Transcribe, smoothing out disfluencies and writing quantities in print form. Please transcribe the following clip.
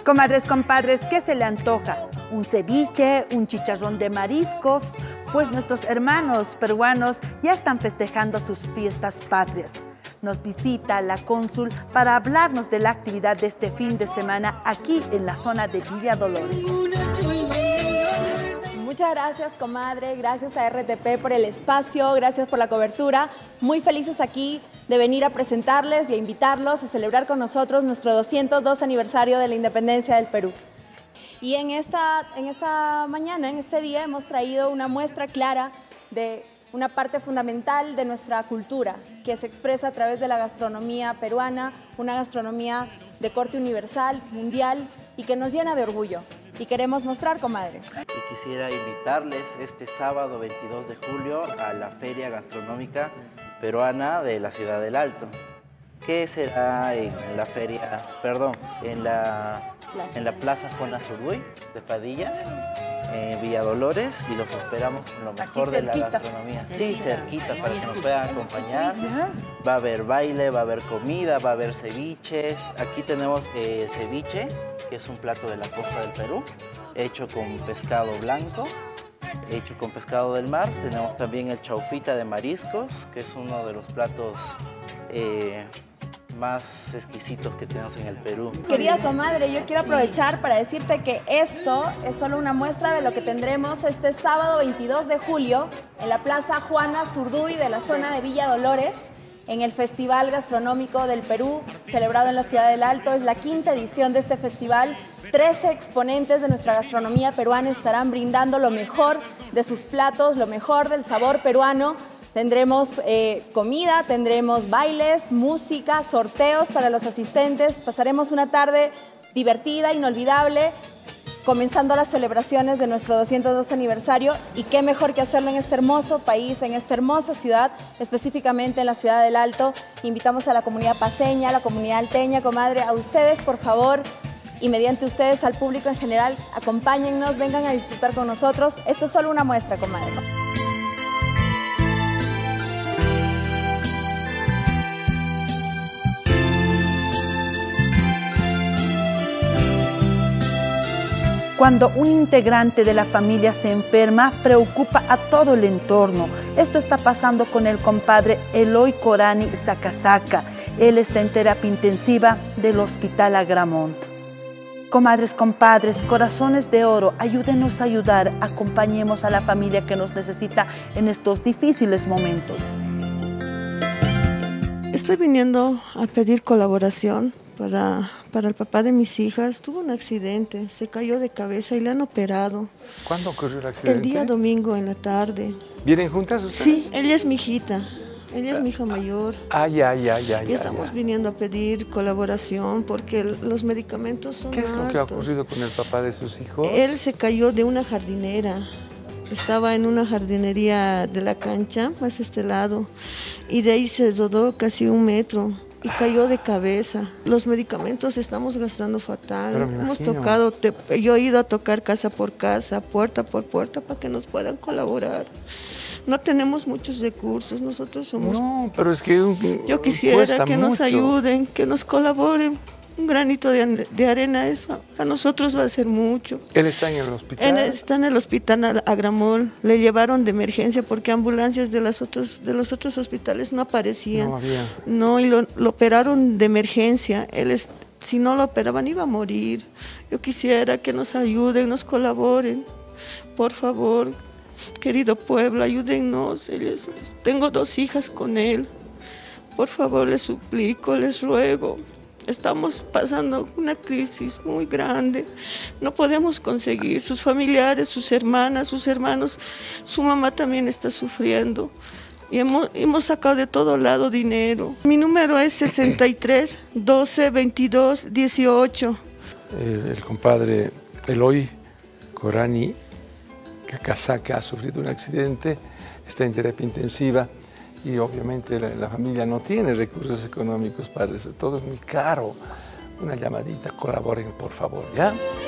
Comadres, compadres, ¿qué se le antoja? ¿Un ceviche? ¿Un chicharrón de mariscos? Pues nuestros hermanos peruanos ya están festejando sus fiestas patrias. Nos visita la cónsul para hablarnos de la actividad de este fin de semana aquí en la zona de Villa Dolores. Muchas gracias, comadre, gracias a RTP por el espacio, gracias por la cobertura. Muy felices aquí de venir a presentarles y a invitarlos a celebrar con nosotros nuestro 202 aniversario de la independencia del Perú. Y en esta mañana, en este día, hemos traído una muestra clara de una parte fundamental de nuestra cultura, que se expresa a través de la gastronomía peruana, una gastronomía de corte universal, mundial, y que nos llena de orgullo. Y queremos mostrar, comadre. Y quisiera invitarles este sábado 22 de julio a la Feria Gastronómica Peruana de la Ciudad del Alto, que será en la feria, en la Plaza Juan Azurduy de Padilla, en Villa Dolores, y los esperamos con lo mejor de la gastronomía. Sí, cerquita, para que nos puedan acompañar. Va a haber baile, va a haber comida, va a haber ceviches. Aquí tenemos el ceviche, que es un plato de la costa del Perú, hecho con pescado blanco, hecho con pescado del mar. Tenemos también el chaufita de mariscos, que es uno de los platos más exquisitos que tenemos en el Perú. Querida comadre, yo quiero aprovechar para decirte que esto es solo una muestra de lo que tendremos este sábado 22 de julio en la Plaza Juan Azurduy de la zona de Villa Dolores, en el Festival Gastronómico del Perú, celebrado en la Ciudad del Alto. Es la quinta edición de este festival. 13 exponentes de nuestra gastronomía peruana estarán brindando lo mejor de sus platos, lo mejor del sabor peruano. Tendremos comida, tendremos bailes, música, sorteos para los asistentes. Pasaremos una tarde divertida, inolvidable, comenzando las celebraciones de nuestro 202 aniversario, y qué mejor que hacerlo en este hermoso país, en esta hermosa ciudad, específicamente en la Ciudad del Alto. Invitamos a la comunidad paceña, a la comunidad alteña, comadre, a ustedes, por favor, y mediante ustedes al público en general, acompáñennos, vengan a disfrutar con nosotros. Esto es solo una muestra, comadre. Cuando un integrante de la familia se enferma, preocupa a todo el entorno. Esto está pasando con el compadre Eloy Corani Sacasaca. Él está en terapia intensiva del Hospital Agramont. Comadres, compadres, corazones de oro, ayúdenos a ayudar, acompañemos a la familia que nos necesita en estos difíciles momentos. Estoy viniendo a pedir colaboración para el papá de mis hijas. Tuvo un accidente, se cayó de cabeza y le han operado. ¿Cuándo ocurrió el accidente? El día domingo en la tarde. ¿Vienen juntas ustedes? Sí, ella es mi hijita, ella es mi hija mayor. Ya. Y estamos viniendo a pedir colaboración porque los medicamentos son ¿Qué es lo que ha altos. ocurrido con el papá de sus hijos? Él se cayó de una jardinera. Estaba en una jardinería de la cancha, más este lado, y de ahí se rodó casi 1 metro. Y cayó de cabeza. Los medicamentos estamos gastando fatal. Hemos tocado, yo he ido a tocar casa por casa, puerta por puerta, para que nos puedan colaborar. No tenemos muchos recursos, nosotros somos... No, pero es que yo quisiera que nos ayuden, que nos colaboren. Un granito de arena, eso a nosotros va a ser mucho. ¿Él está en el hospital? Él está en el hospital Agramont. Le llevaron de emergencia porque ambulancias de los otros hospitales no aparecían. No había. No, y lo operaron de emergencia. Si no lo operaban iba a morir. Yo quisiera que nos ayuden, nos colaboren. Por favor, querido pueblo, ayúdennos. Tengo 2 hijas con él. Por favor, les suplico, les ruego. Estamos pasando una crisis muy grande. No podemos conseguir. Sus familiares, sus hermanas, sus hermanos, su mamá también está sufriendo. Y hemos sacado de todo lado dinero. Mi número es 63 12 22 18. El compadre Eloy Corani Sacasaca ha sufrido un accidente, está en terapia intensiva. Y obviamente la familia no tiene recursos económicos para eso, todo es muy caro. Una llamadita, colaboren por favor, ¿ya?